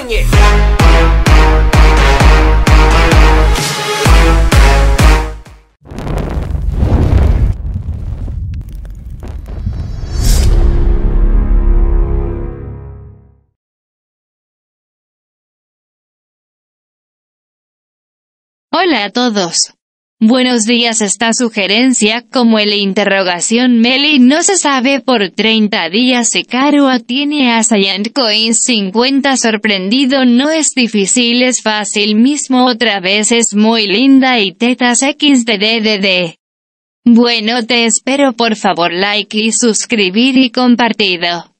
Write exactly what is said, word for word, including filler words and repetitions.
Núñez. Hola a todos. Buenos días. Esta sugerencia, como el interrogación Meli no se sabe por treinta días si Karua tiene a Saiyan Coins cincuenta sorprendido no es difícil es fácil mismo otra vez es muy linda y tetas equis de de de de. Bueno te espero por favor like y suscribir y compartido.